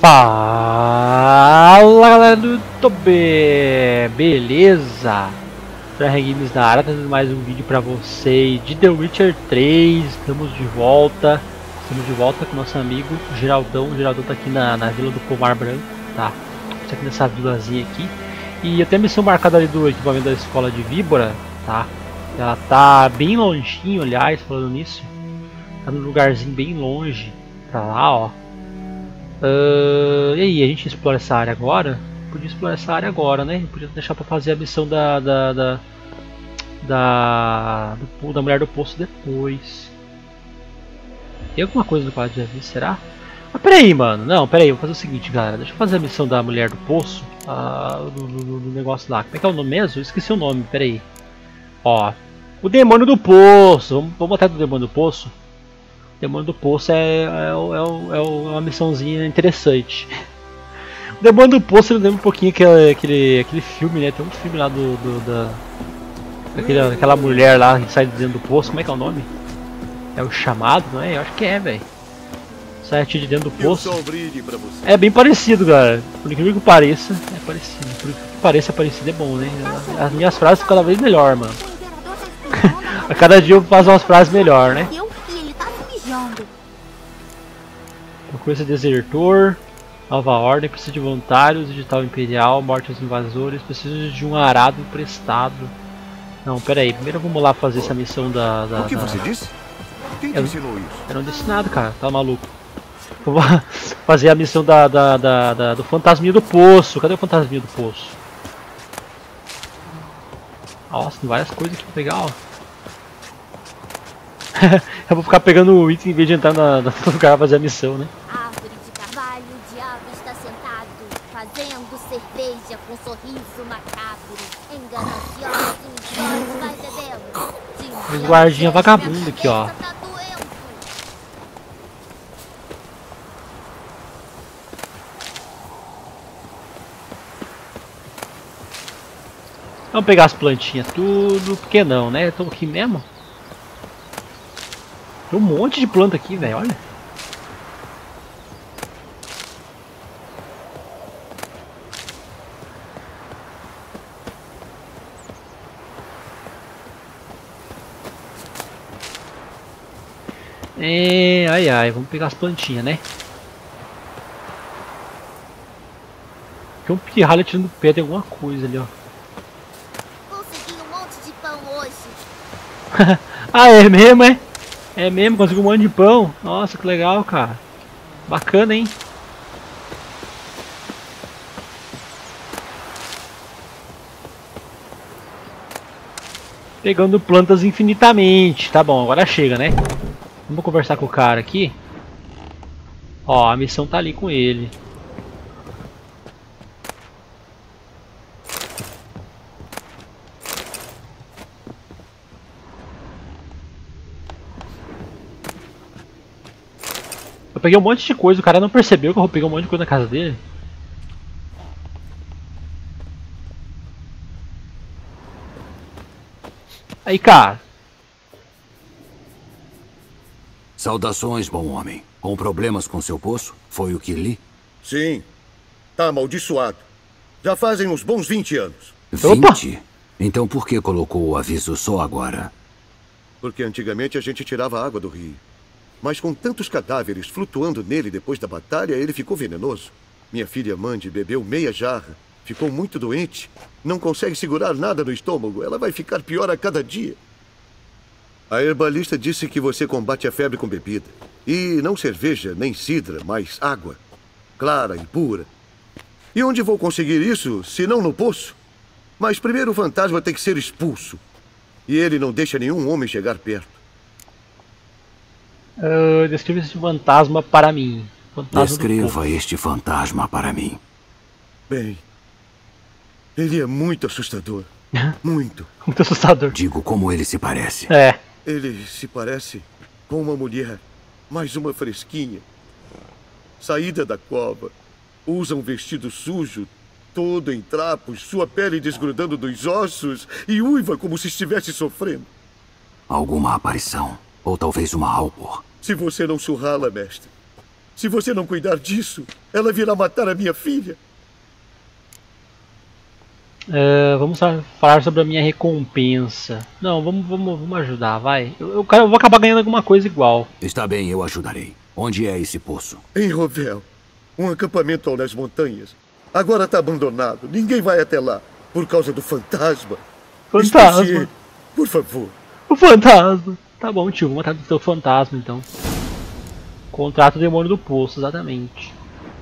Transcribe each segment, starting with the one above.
Fala galera do YouTube, beleza? Games na área, trazendo mais um vídeo pra vocês de The Witcher 3. Estamos de volta com nosso amigo Geraldão. O Geraldão tá aqui na Vila do Pomar Branco, tá? Tá aqui nessa vilazinha aqui. E eu tenho a missão marcada ali do equipamento da escola de Víbora, tá? Ela tá bem longinho, aliás, falando nisso. Tá num lugarzinho bem longe, tá lá, ó. E aí, a gente explora essa área agora? Podia explorar essa área agora, né? Podia deixar pra fazer a missão da mulher do poço depois. Tem alguma coisa do quadro de aviso, será? Mas peraí, mano. Não, peraí, eu vou fazer o seguinte, galera. Deixa eu fazer a missão da mulher do poço. Do negócio lá. Como é que é o nome mesmo? Eu esqueci o nome, peraí. Ó, o demônio do poço. Vamos botar do demônio do poço. O demônio do poço é uma missãozinha interessante. O demônio do poço lembra um pouquinho aquele filme, né? Tem um filme lá daquela mulher lá que sai de dentro do poço. Como é que é o nome? É o Chamado, não é? Eu acho que é, velho. Sai de dentro do poço. É bem parecido, galera. Por incrível que pareça, é parecido. Por incrível que pareça, parecido é bom, né? As minhas frases ficam cada vez melhor, mano. A cada dia eu faço umas frases melhor, né? Procura desertor, nova ordem, precisa de voluntários, digital imperial, morte aos invasores, preciso de um arado emprestado. Não, pera aí, primeiro vamos lá fazer essa missão O que você disse? Quem te ensinou isso? Eu não disse nada, cara, tá maluco. Vou fazer a missão do fantasminha do poço. Cadê o fantasminha do poço? Nossa, tem várias coisas aqui pra pegar, ó. Eu vou ficar pegando o item em vez de entrar no lugar pra fazer a missão, né? Árvore de carvalho, o diabo está sentado, fazendo cerveja com sorriso macabro, enganancioso e todos vai bebendo. Os guardinha vagabundo aqui, ó. Vamos pegar as plantinhas tudo, por que não, né? Estamos aqui mesmo. Tem um monte de planta aqui, velho, olha. Ai, vamos pegar as plantinhas, né? Tem um pirralho tirando pé de alguma coisa ali, ó. Consegui um monte de pão hoje. Ah, é mesmo, é? É mesmo, conseguiu um monte de pão. Nossa, que legal, cara. Bacana, hein? Pegando plantas infinitamente. Tá bom, agora chega, né? Vamos conversar com o cara aqui. Ó, a missão tá ali com ele. Eu peguei um monte de coisa, o cara não percebeu que eu peguei um monte de coisa na casa dele. Aí, cara. Saudações, bom homem. Com problemas com seu poço? Foi o que li? Sim. Tá amaldiçoado. Já fazem uns bons 20 anos. 20? Então por que colocou o aviso só agora? Porque antigamente a gente tirava água do rio. Mas com tantos cadáveres flutuando nele depois da batalha, ele ficou venenoso. Minha filha Mandy bebeu meia jarra. Ficou muito doente. Não consegue segurar nada no estômago. Ela vai ficar pior a cada dia. A herbalista disse que você combate a febre com bebida. E não cerveja, nem cidra, mas água. Clara e pura. E onde vou conseguir isso, se não no poço? Mas primeiro o fantasma tem que ser expulso. E ele não deixa nenhum homem chegar perto. Descreva esse fantasma para mim. Fantasma Descreva este fantasma para mim. Bem, ele é muito assustador. Muito. Muito assustador. Digo como ele se parece. É. Ele se parece com uma mulher, mais uma fresquinha. Saída da cova. Usa um vestido sujo, todo em trapos, sua pele desgrudando dos ossos e uiva como se estivesse sofrendo. Alguma aparição. Ou talvez uma Alpor. Se você não surrá-la, mestre. Se você não cuidar disso, Ela virá matar a minha filha. Vamos falar sobre a minha recompensa. Não, vamos ajudar, vai. Eu vou acabar ganhando alguma coisa igual. Está bem, eu ajudarei. Onde é esse poço? Em Rovel. Um acampamento nas montanhas. Agora está abandonado. Ninguém vai até lá. Por causa do fantasma. Fantasma. Especie, por favor. O fantasma. Tá bom, tio. Vou matar o teu fantasma, então. Contrato o demônio do poço, exatamente.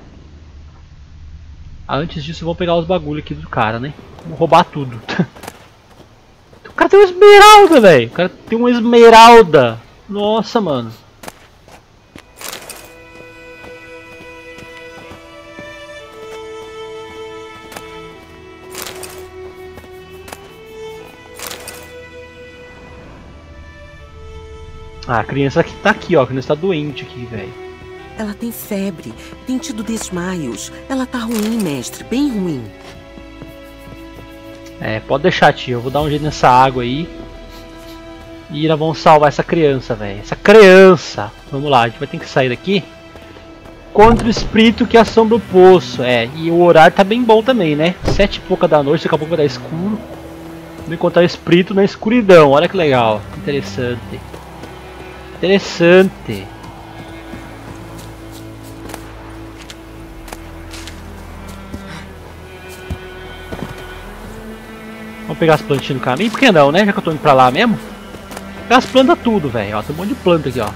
Antes disso, vamos pegar os bagulho aqui do cara, né? Vamos roubar tudo. O cara tem uma esmeralda, velho. O cara tem uma esmeralda. Nossa, mano. Ah, a criança que tá aqui, ó. A criança tá doente aqui, velho. Ela tem febre, tem tido desmaios. Ela tá ruim, mestre, bem ruim. Pode deixar, tio. Eu vou dar um jeito nessa água aí. E nós vamos salvar essa criança, velho. Essa criança! Vamos lá, a gente vai ter que sair daqui. Contra o espírito que assombra o poço. E o horário tá bem bom também, né? 7 e pouca da noite, daqui a pouco vai dar escuro. Vamos encontrar o espírito na escuridão. Olha que legal. Interessante. Interessante. Vamos pegar as plantinhas no caminho? Por que não, né? Já que eu tô indo pra lá mesmo. Pegar as plantas tudo, velho. Ó, tem um monte de planta aqui, ó.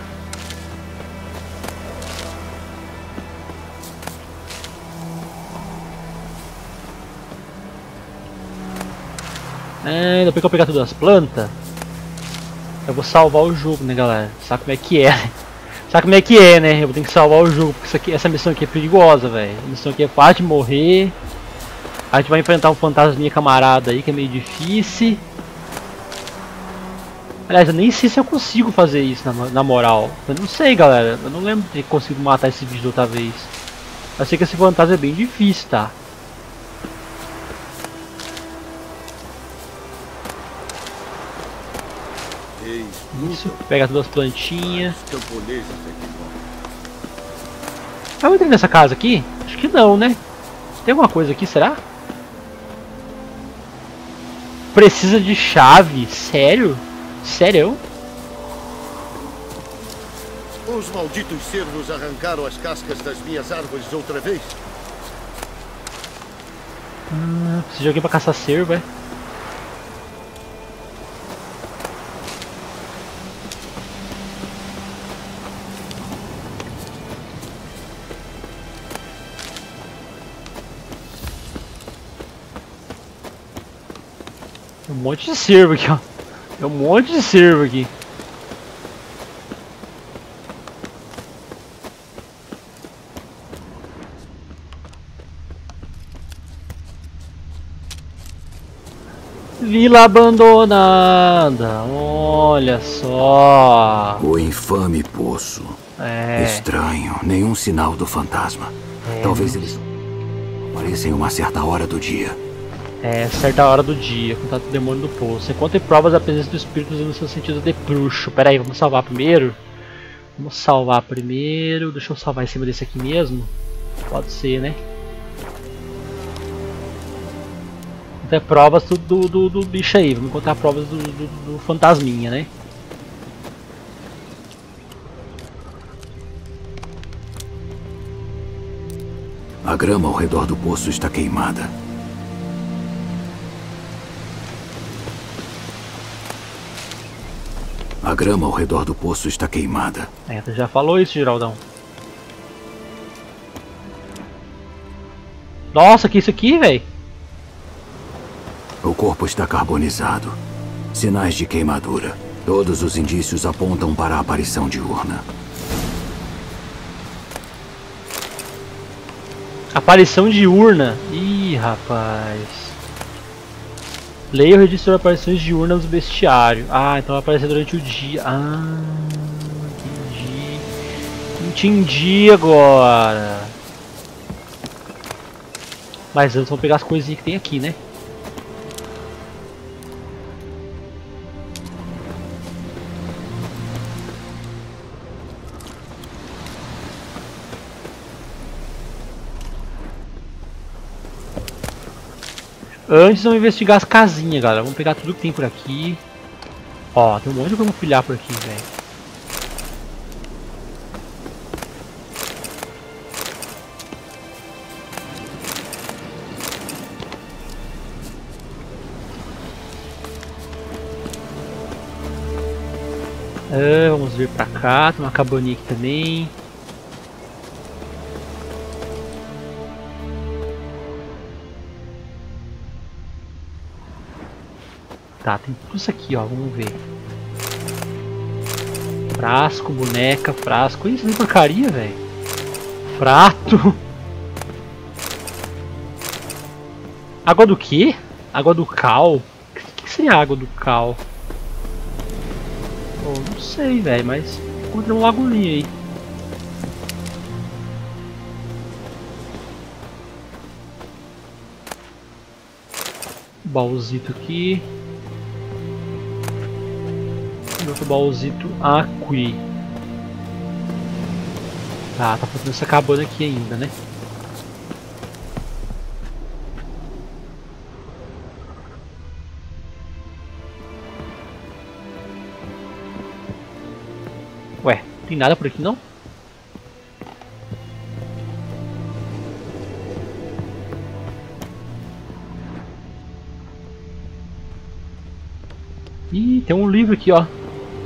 Depois que eu pegar todas as plantas, eu vou salvar o jogo, né, galera? Sabe como é que é? Sabe como é que é, né? Eu vou ter que salvar o jogo, porque essa missão aqui é perigosa, velho. A missão aqui é fácil de morrer. A gente vai enfrentar um fantasminha camarada aí, que é meio difícil. Aliás, eu nem sei se eu consigo fazer isso na moral. Eu não sei, galera. Eu não lembro de ter conseguido matar esse bicho da outra vez. Eu sei que esse fantasma é bem difícil, tá? Isso, pega todas as plantinhas. Eu entrei nessa casa aqui? Acho que não, né? Tem alguma coisa aqui, será? Precisa de chave? Sério? Sério? Os malditos cervos arrancaram as cascas das minhas árvores outra vez. Preciso de alguém pra caçar cervo, é? Tem um monte de cervo aqui, ó. Tem um monte de cervo aqui. Vila abandonada, olha só. O infame poço. Estranho, nenhum sinal do fantasma. Talvez eles apareçam em uma certa hora do dia. Certa hora do dia, contato do demônio do poço. Encontre provas da presença do espírito usando seu sentido de bruxo. Pera aí, vamos salvar primeiro? Vamos salvar primeiro. Deixa eu salvar em cima desse aqui mesmo. Pode ser, né? Encontrar provas do bicho aí. Vamos encontrar provas do fantasminha, né? A grama ao redor do poço está queimada. A grama ao redor do poço está queimada. Tu já falou isso, Geraldão. Nossa, que isso aqui, velho? O corpo está carbonizado. Sinais de queimadura. Todos os indícios apontam para a aparição diurna. Aparição diurna? Ih, rapaz. Leia o registro de aparições diurnas do bestiário. Ah, então vai aparecer durante o dia. Ah, entendi. Entendi agora. Mas antes vamos pegar as coisinhas que tem aqui, né? Antes vamos investigar as casinhas, galera. Vamos pegar tudo que tem por aqui. Ó, tem um monte de como pilhar por aqui, velho. Vamos ver pra cá, tem uma cabaninha aqui também. Tá, tem tudo isso aqui, ó, vamos ver. Frasco, boneca, frasco. Isso nem porcaria, velho. Prato. Água do quê? Água do cal? O que seria água do cal? Oh, não sei, velho, mas encontrei um lagoinho aí. Baúzito aqui. Outro baúzito aqui. Tá faltando essa cabana aqui ainda, né? Ué, não tem nada por aqui não? Ih, tem um livro aqui, ó.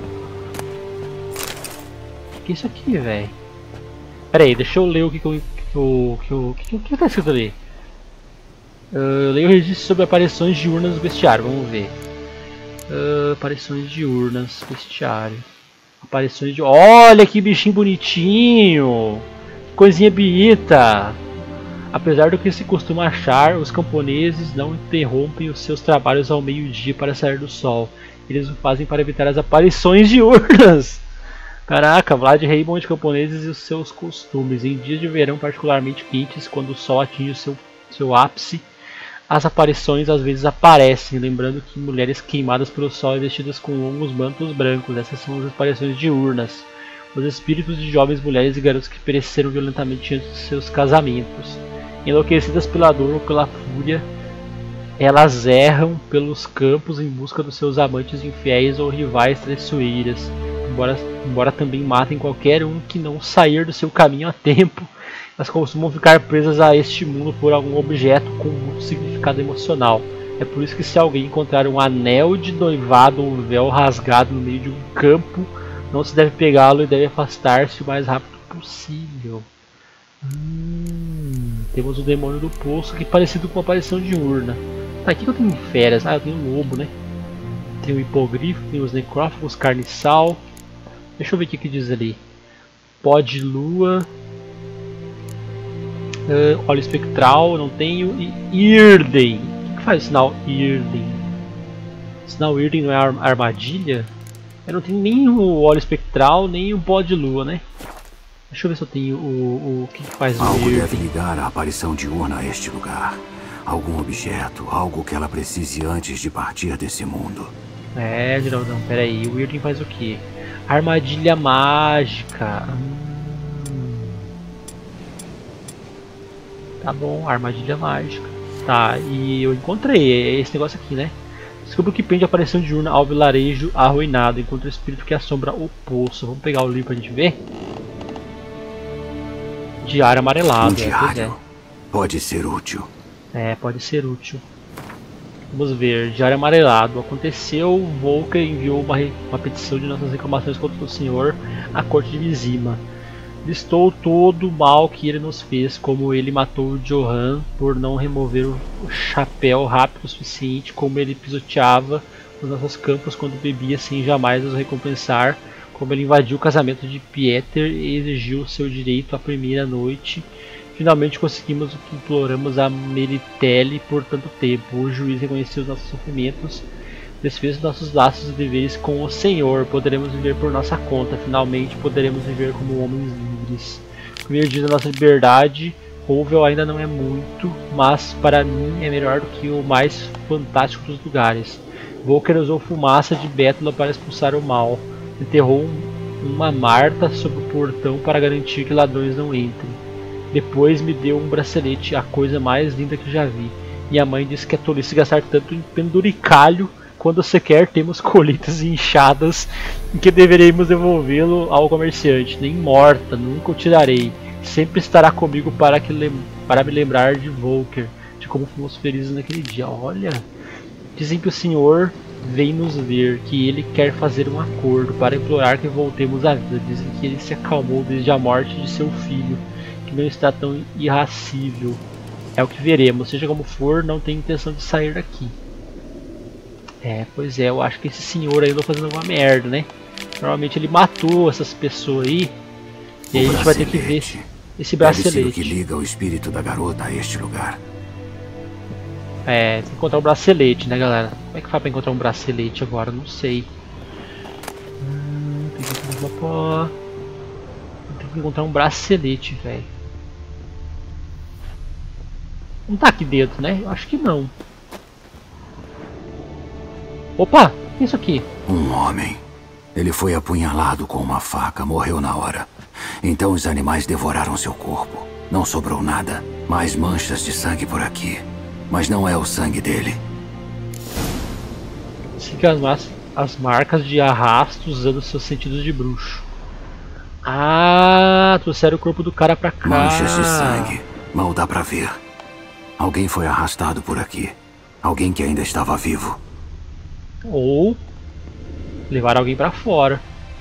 O que é isso aqui, velho? Pera aí, deixa eu ler o que tá escrito ali. Eu leio o registro sobre aparições de urnas no bestiário, vamos ver. Aparições de urnas, bestiário. Aparições de... Olha que bichinho bonitinho! Coisinha bonita! Apesar do que se costuma achar, os camponeses não interrompem os seus trabalhos ao meio-dia para sair do sol. Eles o fazem para evitar as aparições de urnas! Caraca, Vlad Raymond de camponeses e os seus costumes. Em dias de verão particularmente quentes, quando o sol atinge o seu ápice, as aparições às vezes aparecem, lembrando que mulheres queimadas pelo sol e vestidas com longos mantos brancos, essas são as aparições diurnas, os espíritos de jovens mulheres e garotos que pereceram violentamente antes de seus casamentos. Enlouquecidas pela dor ou pela fúria, elas erram pelos campos em busca dos seus amantes infiéis ou rivais traiçoeiras, embora também matem qualquer um que não sair do seu caminho a tempo. Elas costumam ficar presas a este mundo por algum objeto com muito significado emocional. É por isso que se alguém encontrar um anel de noivado ou um véu rasgado no meio de um campo, não se deve pegá-lo e deve afastar-se o mais rápido possível. Temos o demônio do poço, que é parecido com uma aparição de urna. Tá, aqui que eu tenho feras. Ah, eu tenho um lobo, né? Tem o hipogrifo, tem os necrófagos, carniçal. Deixa eu ver o que diz ali. Pó de lua. Óleo espectral, não tenho. E Irden. O que faz o sinal Irden? O sinal Irden não é armadilha? Eu não tenho nem o óleo espectral, nem o pó de lua, né? Deixa eu ver se eu tenho o que faz o Irden. Algo deve ligar a aparição de urna a este lugar. Algum objeto, algo que ela precise antes de partir desse mundo. Geraldão, peraí. O Irden faz o que? Armadilha mágica. Tá bom, armadilha mágica. Tá, e eu encontrei esse negócio aqui, né? Descubra o que prende a aparição de urna ao vilarejo arruinado. Encontra o espírito que assombra o poço. Vamos pegar o livro pra gente ver. Diário amarelado. Um diário. Pode ser útil. Pode ser útil. Vamos ver. Diário amarelado. Aconteceu, Volker enviou uma petição de nossas reclamações contra o senhor à corte de Vizima. Listou todo o mal que ele nos fez, como ele matou Johan por não remover o chapéu rápido o suficiente, como ele pisoteava os nossos campos quando bebia sem jamais nos recompensar, como ele invadiu o casamento de Pieter e exigiu seu direito à primeira noite. Finalmente conseguimos o que imploramos a Meritele por tanto tempo. O juiz reconheceu os nossos sofrimentos, desfez os nossos laços e deveres com o Senhor. Poderemos viver por nossa conta. Finalmente poderemos viver como homens livres. O primeiro dia da nossa liberdade. Rouvel ainda não é muito, mas para mim é melhor do que o mais fantástico dos lugares. Volker usou fumaça de bétula para expulsar o mal. Enterrou uma Marta sob o portão para garantir que ladrões não entrem. Depois me deu um bracelete, a coisa mais linda que já vi. Minha mãe disse que é tolice gastar tanto em penduricalho quando sequer temos colheitas inchadas em que deveríamos devolvê-lo ao comerciante. Nem morta, nunca o tirarei. Sempre estará comigo para me lembrar de Volker, de como fomos felizes naquele dia. Olha, dizem que o senhor vem nos ver, que ele quer fazer um acordo para implorar que voltemos à vida. Dizem que ele se acalmou desde a morte de seu filho, que não está tão irracível. É o que veremos. Seja como for, não tenho intenção de sair daqui. Pois é, eu acho que esse senhor aí andou fazendo alguma merda, né? Normalmente ele matou essas pessoas aí. E aí a gente vai ter que ver esse bracelete. Deve ser o que liga o espírito da garota a este lugar. Tem que encontrar um bracelete, né, galera? Como é que faz pra encontrar um bracelete agora? Não sei. Tem que encontrar um bracelete, velho. Não tá aqui dentro, né? Eu acho que não. Opa! O que é isso aqui? Um homem. Ele foi apunhalado com uma faca, morreu na hora. Então os animais devoraram seu corpo. Não sobrou nada. Mais manchas de sangue por aqui. Mas não é o sangue dele. Siga as marcas de arrasto usando seus sentidos de bruxo. Ah, trouxeram o corpo do cara pra cá. Manchas de sangue. Mal dá pra ver. Alguém foi arrastado por aqui. Alguém que ainda estava vivo. Ou levar alguém pra fora.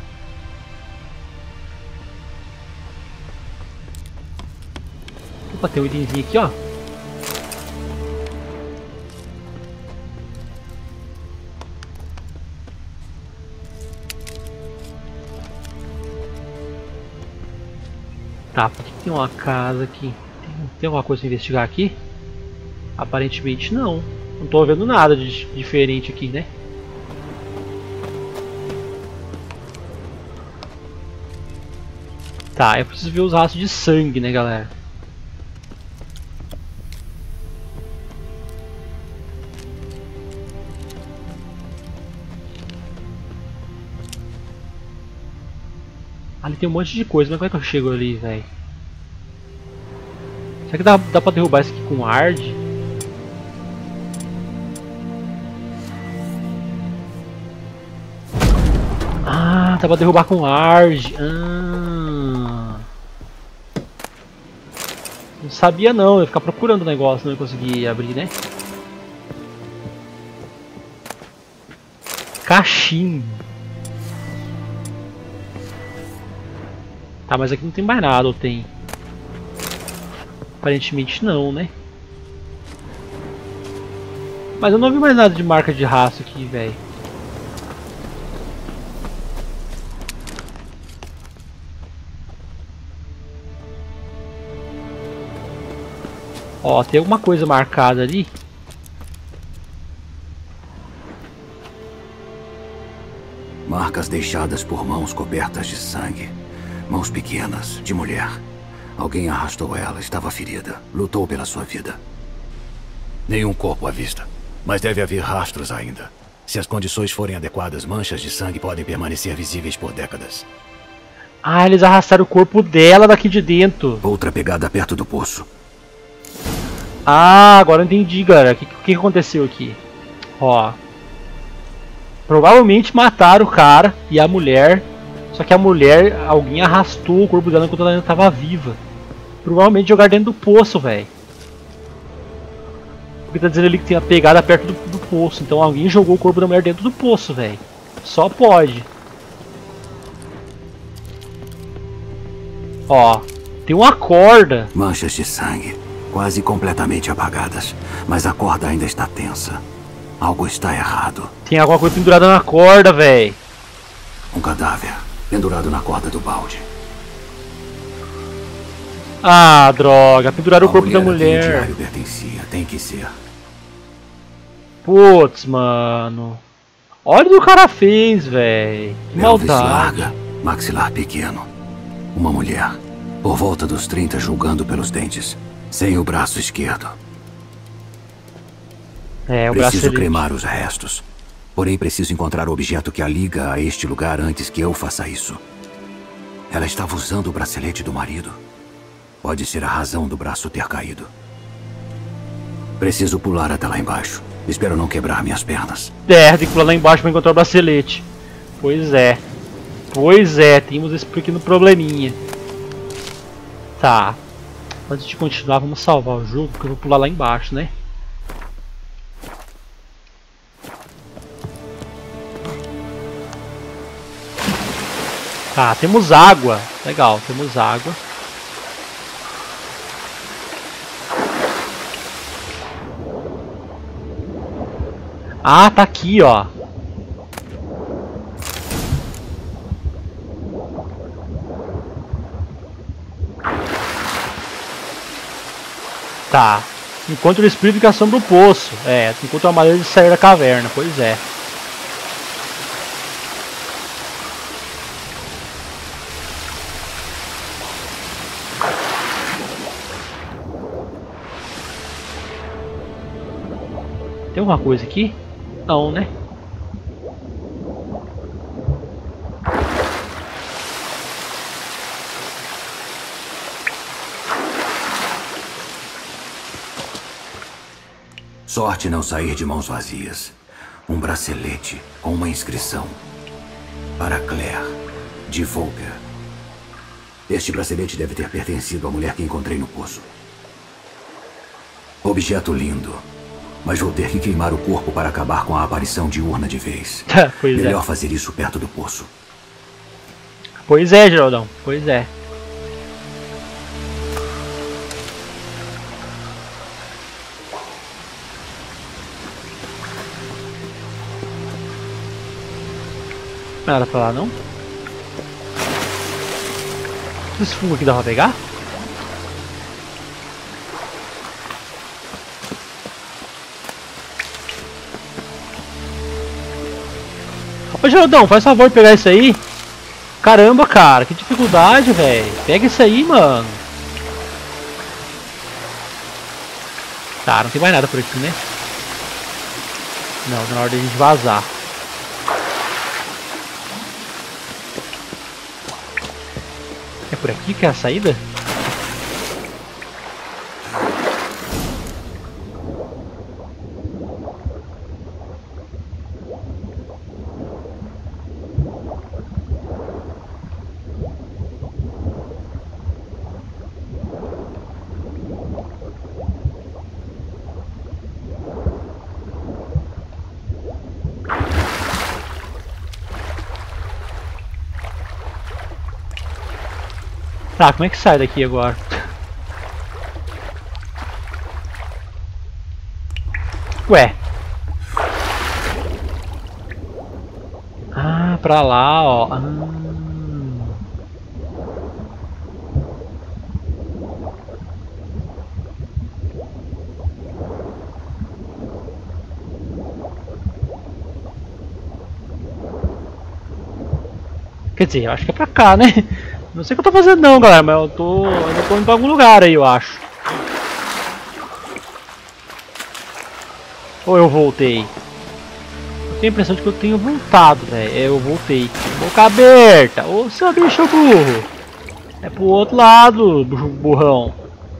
Opa, tem um itemzinho aqui, ó. Tá, por que tem uma casa aqui? Tem alguma coisa a investigar aqui? Aparentemente não. Não tô vendo nada de diferente aqui, né? Tá, eu preciso ver os rastros de sangue, né, galera? Ali tem um monte de coisa, mas como é que eu chego ali, velho? Será que dá pra derrubar isso aqui com Ard? Ah, dá pra derrubar com Ard. Não sabia não, eu ia ficar procurando o negócio, não ia conseguir abrir, né? Cachimbo. Tá, mas aqui não tem mais nada, ou tem? Aparentemente não, né? Mas eu não vi mais nada de marca de rastro aqui, velho. Ó, tem alguma coisa marcada ali. Marcas deixadas por mãos cobertas de sangue. Mãos pequenas, de mulher. Alguém arrastou ela, estava ferida. Lutou pela sua vida. Nenhum corpo à vista. Mas deve haver rastros ainda. Se as condições forem adequadas, manchas de sangue podem permanecer visíveis por décadas. Ah, eles arrastaram o corpo dela daqui de dentro. Outra pegada perto do poço. Ah, agora eu entendi, galera. O que aconteceu aqui? Ó. Provavelmente mataram o cara e a mulher. Só que a mulher, alguém arrastou o corpo dela enquanto ela ainda estava viva. Provavelmente jogaram dentro do poço, velho. Porque tá dizendo ali que tem a pegada perto do poço. Então alguém jogou o corpo da mulher dentro do poço, velho. Só pode. Ó, tem uma corda. Manchas de sangue, quase completamente apagadas. Mas a corda ainda está tensa. Algo está errado. Tem alguma coisa pendurada na corda, velho. Um cadáver pendurado na corda do balde. Ah, droga. Penduraram o corpo da mulher. O diário pertencia, tem que ser. Putz, mano. Olha o que o cara fez, velho. Que Pelvis maldade. larga, maxilar pequeno. Uma mulher, por volta dos 30, julgando pelos dentes. Sem o braço esquerdo. É, o Preciso bracelete. cremar os restos. Porém, preciso encontrar o objeto que a liga a este lugar antes que eu faça isso. Ela estava usando o bracelete do marido. Pode ser a razão do braço ter caído. Preciso pular até lá embaixo. Espero não quebrar minhas pernas. É, tem que pular lá embaixo pra encontrar o bracelete. Pois é. Pois é, temos esse pequeno probleminha. Tá. Antes de continuar, vamos salvar o jogo, porque eu vou pular lá embaixo, né? Tá, temos água. Legal, temos água. Ah, tá aqui, ó. Tá. Encontre o espírito que assombra o poço. É, encontra uma maneira de sair da caverna. Pois é. Tem alguma coisa aqui? Não, né? Sorte não sair de mãos vazias. Um bracelete com uma inscrição. Para Claire, de Volker. Este bracelete deve ter pertencido à mulher que encontrei no poço. Objeto lindo. Mas vou ter que queimar o corpo para acabar com a aparição diurna de vez. Pois Melhor é. fazer isso perto do poço. Pois é, Geraldão. Pois é. Não era pra lá, não? Esse fungo aqui dá pra pegar? Ô Geraldão, faz favor de pegar isso aí. Caramba, cara, que dificuldade, velho. Pega isso aí, mano. Tá, não tem mais nada por aqui, né? Não, tá na hora de a gente vazar. É por aqui que é a saída? Tá, como é que sai daqui agora? Ué. Ah, pra lá, ó. Quer dizer, eu acho que é pra cá, né? Não sei o que eu tô fazendo não, galera, mas eu tô indo pra algum lugar aí, eu acho. Ou eu voltei? Eu tenho a impressão de que eu tenho voltado, velho. Eu voltei. Boca aberta. Ô, seu bicho burro. É pro outro lado, burrão.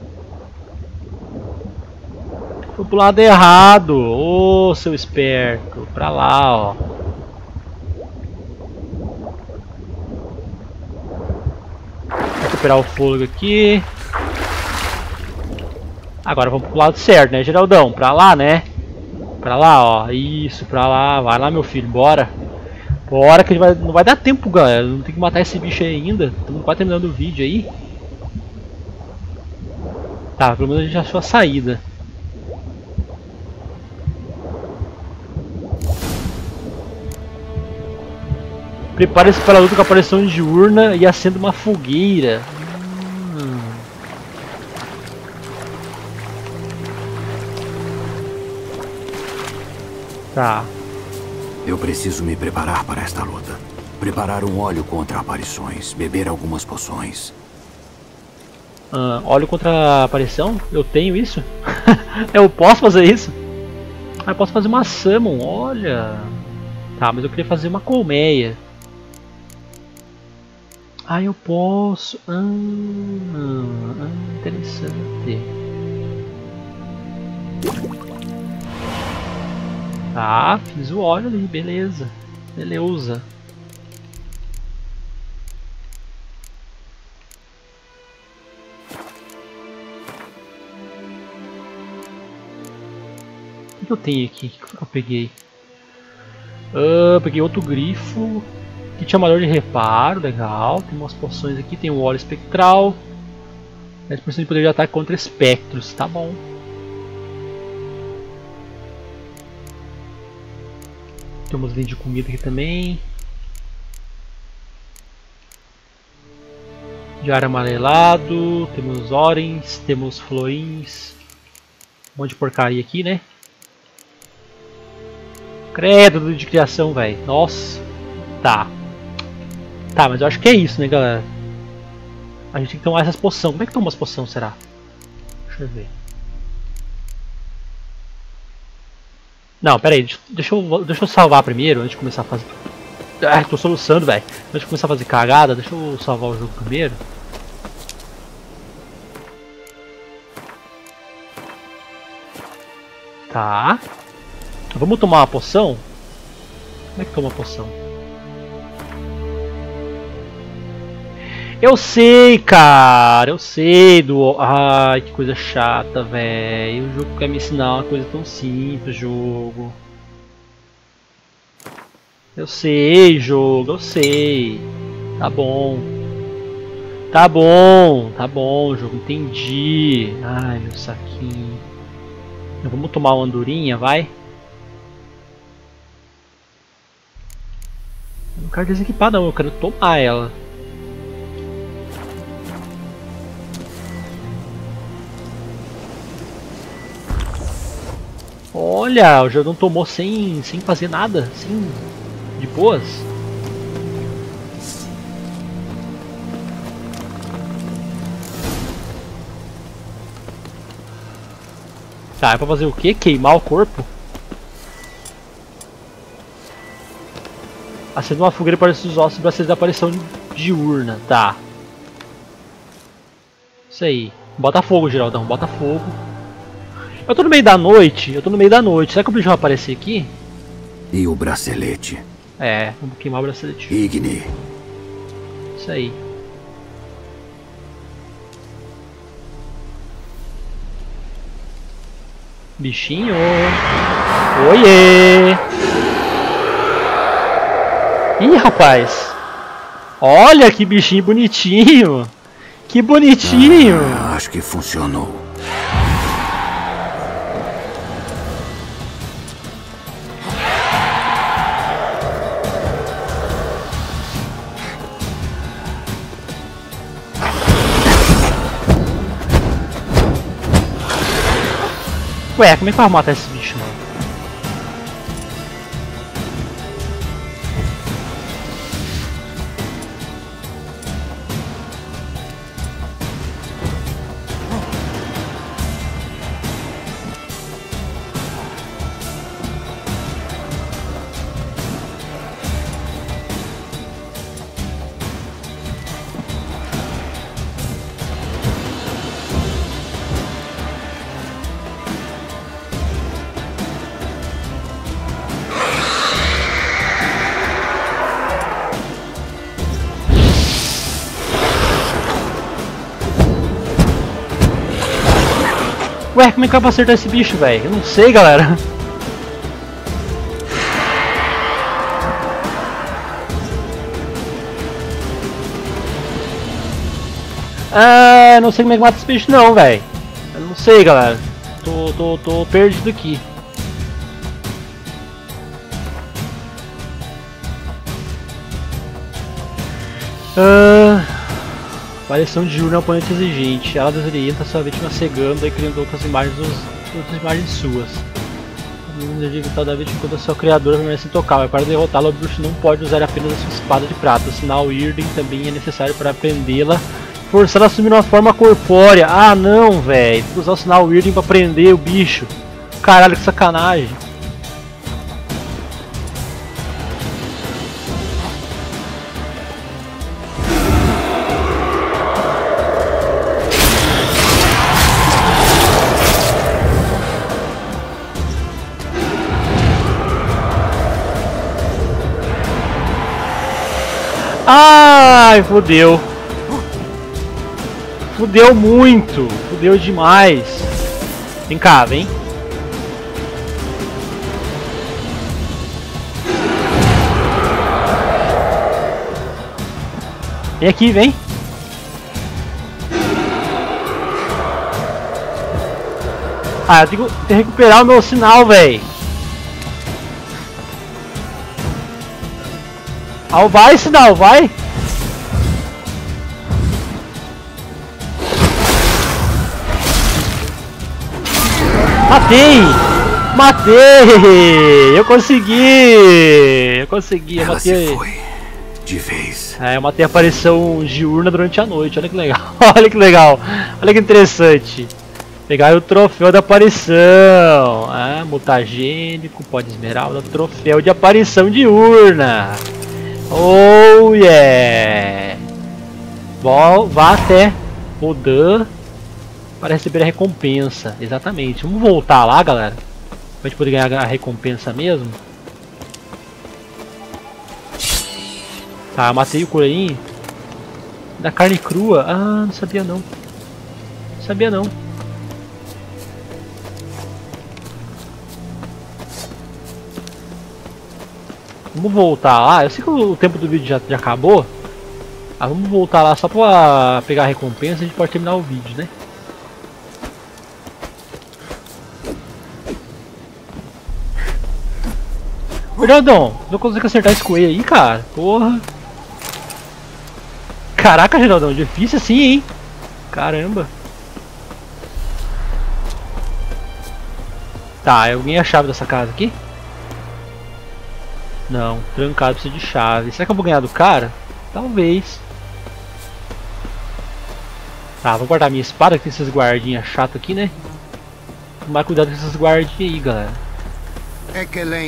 Foi pro lado errado. Ô, seu esperto. Pra lá, ó. Recuperar o fôlego aqui. Agora vamos pro lado certo, né, Geraldão? Pra lá, né? Pra lá, ó. Isso, pra lá. Vai lá, meu filho. Bora. Bora que não vai dar tempo, galera. Não tem que matar esse bicho aí ainda. Estamos quase terminando o vídeo aí. Tá, pelo menos a gente achou a saída. Prepare-se para a luta com a aparição diurna e acenda uma fogueira. Tá. Eu preciso me preparar para esta luta. Preparar um óleo contra aparições. Beber algumas poções. Óleo contra a aparição? Eu tenho isso? Eu posso fazer isso? Ah, eu posso fazer uma summon, olha. Tá, mas eu queria fazer uma colmeia. Ah, eu posso. Interessante. Tá, fiz o óleo ali, beleza. Beleza. O que eu tenho aqui? O que eu peguei? Peguei outro grifo. Kit amador de reparo, legal. Tem umas poções aqui, tem o óleo espectral. 10% de poder de ataque contra espectros, tá bom. Temos linha de comida aqui também. Diário amarelado, temos orens, temos florins. Um monte de porcaria aqui, né? Credo de criação, velho. Nossa. Tá. Tá, mas eu acho que é isso, né, galera? A gente tem que tomar essas poções. Como é que toma as poções, será? Deixa eu ver. Não, pera aí. Deixa eu salvar primeiro, antes de começar a fazer... Ah, tô soluçando, velho. Antes de começar a fazer cagada, deixa eu salvar o jogo primeiro. Tá. Vamos tomar uma poção? Como é que toma a poção? Eu sei, cara. Eu sei do... Ai, que coisa chata, velho. O jogo quer me ensinar uma coisa tão simples, jogo. Eu sei, jogo. Eu sei. Tá bom. Tá bom. Tá bom, jogo. Entendi. Ai, meu saquinho. Vamos tomar uma andorinha, vai? Eu não quero desequipar não, eu quero tomar ela. Olha, o Jordão tomou sem fazer nada, sem de boas. Tá, é pra fazer o quê? Queimar o corpo? Acender uma fogueira para esses ossos para acender a aparição diurna. Tá. Isso aí. Bota fogo, Geraldão. Bota fogo. Eu tô no meio da noite. Será que o bicho vai aparecer aqui? E o bracelete? É, vamos queimar o bracelete. Igni. Isso aí. Bichinho. Oiê! Ih, rapaz! Olha que bichinho bonitinho! Que bonitinho! Acho que funcionou. Ué, como é que vai matar esse bicho, mano? Ué, como é que eu vou acertar esse bicho, velho? Eu não sei, galera. Ah, não sei como é que mata esse bicho não, velho. Eu não sei, galera. Tô perdido aqui. Aparição de Júnior é um oponente exigente. Ela desorienta sua vítima cegando e criando outras imagens suas. O digital da vítima enquanto a sua criadora permanece intocável. Para derrotá-la, o bruxo não pode usar apenas a sua espada de prata. O sinal Irden também é necessário para prendê-la. Forçar ela a assumir uma forma corpórea. Ah não, velho. Tem que usar o sinal Irden para prender o bicho. Caralho, que sacanagem. Ai, fodeu. Fudeu muito. Fudeu demais. Vem cá, vem. Vem aqui, vem. Ah, eu tenho que recuperar o meu sinal, velho. Ah, vai, sinal, vai. Matei! Matei! Eu consegui! Eu matei. Se foi de vez. É, eu matei a aparição diurna durante a noite. Olha que legal. Olha que legal. Olha que interessante. Pegar o troféu da aparição. Ah, mutagênico, pó de esmeralda, troféu de aparição diurna. Oh yeah! Bom, vá até Rodan para receber a recompensa. Exatamente. Vamos voltar lá, galera. Pra gente poder ganhar a recompensa mesmo. Tá, matei o Corein. Da carne crua. Ah, não sabia não. Não sabia não. Vamos voltar lá. Eu sei que o tempo do vídeo já acabou. Ah, vamos voltar lá só pra pegar a recompensa. A gente pode terminar o vídeo, né? Geraldão, não consigo acertar esse coelho aí, cara. Porra. Caraca, Geraldão, difícil assim, hein? Caramba. Tá, eu ganhei a chave dessa casa aqui? Não, trancado, precisa de chave. Será que eu vou ganhar do cara? Talvez. Tá, vou guardar minha espada, que tem esses guardinhas chatos aqui, né? Tomar cuidado com esses guardinhas aí, galera. O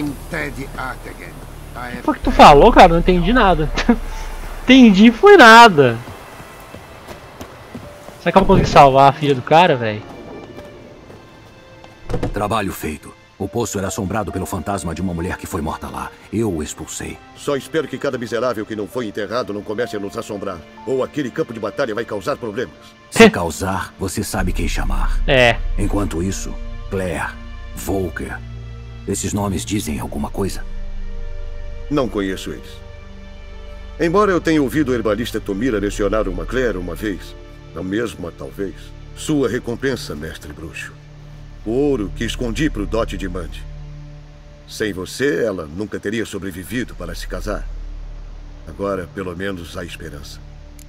que foi que tu falou, cara? Não entendi nada. Entendi, foi nada. Será que eu vou conseguir salvar a filha do cara, velho? Trabalho feito. O poço era assombrado pelo fantasma de uma mulher que foi morta lá. Eu o expulsei. Só espero que cada miserável que não foi enterrado não comece a nos assombrar. Ou aquele campo de batalha vai causar problemas. Se causar, você sabe quem chamar. É. Enquanto isso, Claire, Volker... Esses nomes dizem alguma coisa? Não conheço eles. Embora eu tenha ouvido o herbalista Tomira lecionar uma Claire uma vez, a mesma talvez. Sua recompensa, mestre bruxo. O ouro que escondi pro dote de Mande. Sem você, ela nunca teria sobrevivido para se casar. Agora, pelo menos, há esperança.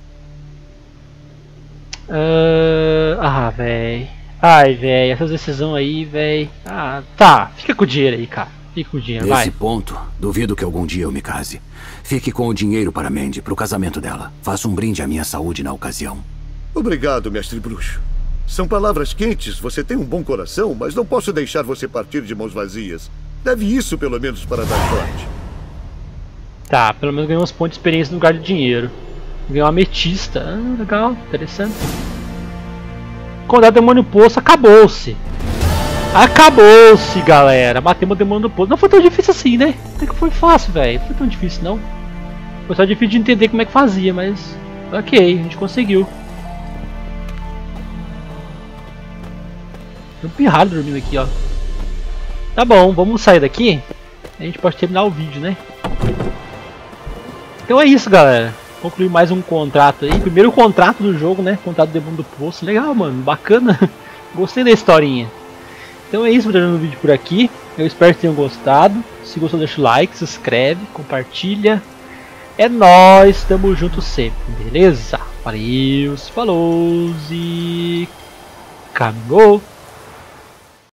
Véi. Ai, véi, essa decisão aí, véi. Ah, tá. Fica com o dinheiro aí, cara. Fica com o dinheiro, vai. Nesse ponto, duvido que algum dia eu me case. Fique com o dinheiro para Mandy, pro casamento dela. Faça um brinde à minha saúde na ocasião. Obrigado, mestre bruxo. São palavras quentes, você tem um bom coração, mas não posso deixar você partir de mãos vazias. Deve isso, pelo menos, para dar sorte. Tá, pelo menos ganhei uns pontos de experiência no lugar de dinheiro. Ganhei uma ametista. Ah, legal, interessante. Condado Demônio Poço, acabou-se. Acabou-se, galera. Matemos o Demônio do Poço. Não foi tão difícil assim, né? Até que foi fácil, velho. Não foi tão difícil, não. Foi só difícil de entender como é que fazia, mas... Ok, a gente conseguiu. Tem um pirralho dormindo aqui, ó. Tá bom, vamos sair daqui. A gente pode terminar o vídeo, né? Então é isso, galera. Concluir mais um contrato aí. Primeiro contrato do jogo, né? Contrato do Demônio do Poço. Legal, mano. Bacana. Gostei da historinha. Então é isso, vou terminando o vídeo por aqui. Eu espero que tenham gostado. Se gostou, deixa o like, se inscreve, compartilha. É nóis. Tamo junto sempre, beleza? Valeu, falou e... Caminhou.